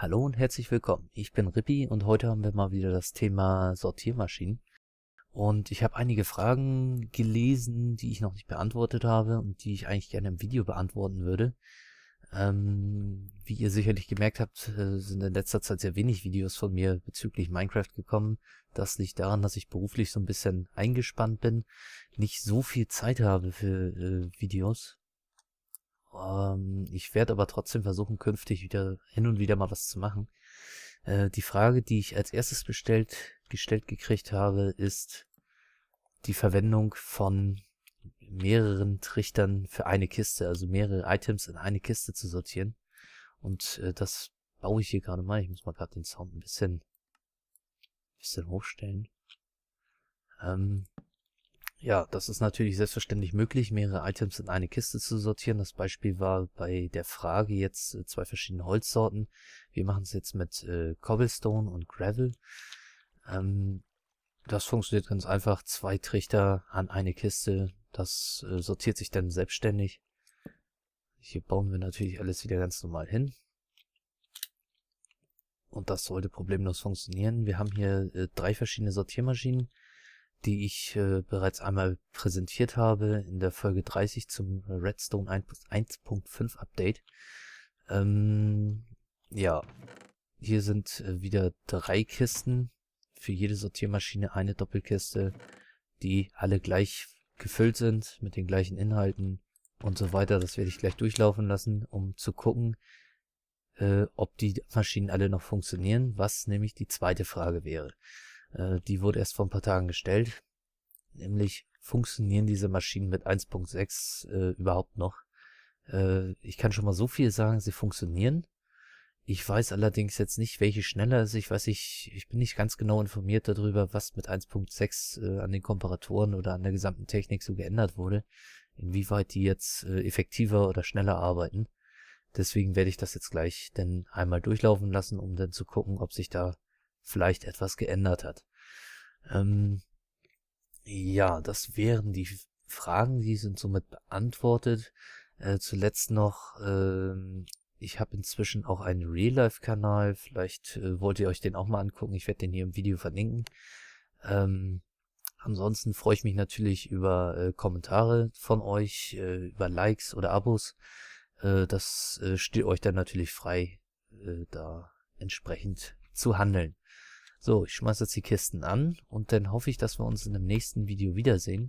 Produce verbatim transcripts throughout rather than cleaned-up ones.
Hallo und herzlich willkommen. Ich bin Rippi und heute haben wir mal wieder das Thema Sortiermaschinen. Und ich habe einige Fragen gelesen, die ich noch nicht beantwortet habe und die ich eigentlich gerne im Video beantworten würde. Ähm, wie ihr sicherlich gemerkt habt, äh, sind in letzter Zeit sehr wenig Videos von mir bezüglich Minecraft gekommen. Das liegt daran, dass ich beruflich so ein bisschen eingespannt bin, nicht so viel Zeit habe für äh, Videos. Ähm, ich werde aber trotzdem versuchen, künftig wieder hin und wieder mal was zu machen. Äh, die Frage, die ich als erstes bestellt, gestellt gekriegt habe, ist die Verwendung von mehreren Trichtern für eine Kiste, also mehrere Items in eine Kiste zu sortieren. Und äh, das baue ich hier gerade mal. Ich muss mal gerade den Sound ein bisschen, bisschen hochstellen. Ähm, Ja, das ist natürlich selbstverständlich möglich, mehrere Items in eine Kiste zu sortieren. Das Beispiel war bei der Frage jetzt äh, zwei verschiedene Holzsorten. Wir machen es jetzt mit äh, Cobblestone und Gravel. Ähm, das funktioniert ganz einfach. Zwei Trichter an eine Kiste. Das äh, sortiert sich dann selbstständig. Hier bauen wir natürlich alles wieder ganz normal hin. Und das sollte problemlos funktionieren. Wir haben hier äh, drei verschiedene Sortiermaschinen, die ich äh, bereits einmal präsentiert habe in der Folge dreißig zum Redstone eins Punkt fünf Update. Ähm, ja, hier sind äh, wieder drei Kisten, für jede Sortiermaschine eine Doppelkiste, die alle gleich gefüllt sind mit den gleichen Inhalten und so weiter. Das werde ich gleich durchlaufen lassen, um zu gucken, äh, ob die Maschinen alle noch funktionieren, was nämlich die zweite Frage wäre. Die wurde erst vor ein paar Tagen gestellt, nämlich funktionieren diese Maschinen mit eins Punkt sechs äh, überhaupt noch. Äh, ich kann schon mal so viel sagen, sie funktionieren. Ich weiß allerdings jetzt nicht, welche schneller ist. Ich weiß nicht, ich bin nicht ganz genau informiert darüber, was mit eins Punkt sechs äh, an den Komparatoren oder an der gesamten Technik so geändert wurde. Inwieweit die jetzt äh, effektiver oder schneller arbeiten. Deswegen werde ich das jetzt gleich dann einmal durchlaufen lassen, um dann zu gucken, ob sich da vielleicht etwas geändert hat. Ähm, ja, das wären die Fragen, die sind somit beantwortet. Äh, zuletzt noch, ähm, ich habe inzwischen auch einen Real-Life-Kanal, vielleicht äh, wollt ihr euch den auch mal angucken, ich werde den hier im Video verlinken. Ähm, ansonsten freue ich mich natürlich über äh, Kommentare von euch, äh, über Likes oder Abos. Äh, das äh, steht euch dann natürlich frei, äh, da entsprechend zu handeln. So, ich schmeiße jetzt die Kisten an und dann hoffe ich, dass wir uns in dem nächsten Video wiedersehen.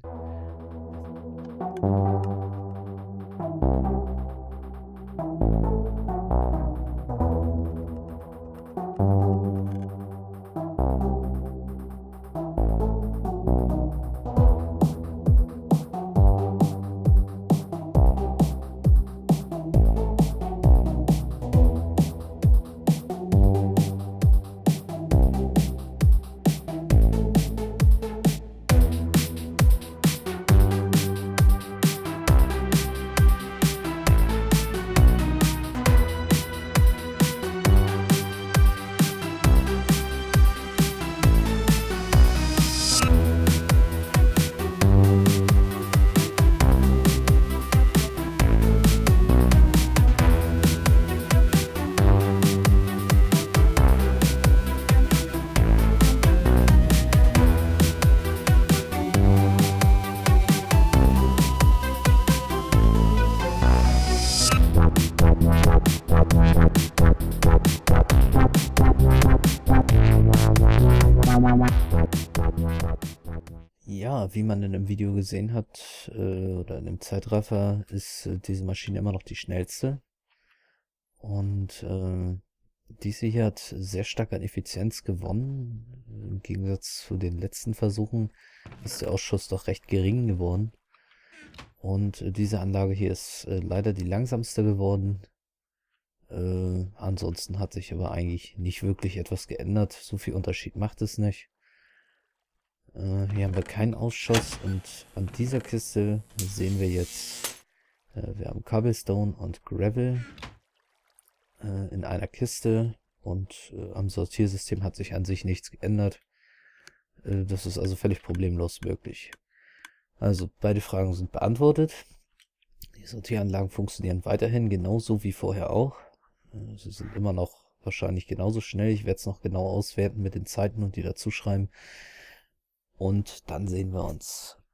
Ja, wie man in dem Video gesehen hat, äh, oder in dem Zeitraffer, ist äh, diese Maschine immer noch die schnellste. Und äh, diese hier hat sehr stark an Effizienz gewonnen. Im Gegensatz zu den letzten Versuchen ist der Ausschuss doch recht gering geworden. Und äh, diese Anlage hier ist äh, leider die langsamste geworden. Äh, ansonsten hat sich aber eigentlich nicht wirklich etwas geändert. So viel Unterschied macht es nicht. Äh, hier haben wir keinen Ausschuss und an dieser Kiste sehen wir jetzt, äh, wir haben Cobblestone und Gravel äh, in einer Kiste und äh, am Sortiersystem hat sich an sich nichts geändert. Äh, das ist also völlig problemlos möglich. Also beide Fragen sind beantwortet. Die Sortieranlagen funktionieren weiterhin genauso wie vorher auch. Sie sind immer noch wahrscheinlich genauso schnell. Ich werde es noch genau auswerten mit den Zeiten und die dazu schreiben. Und dann sehen wir uns.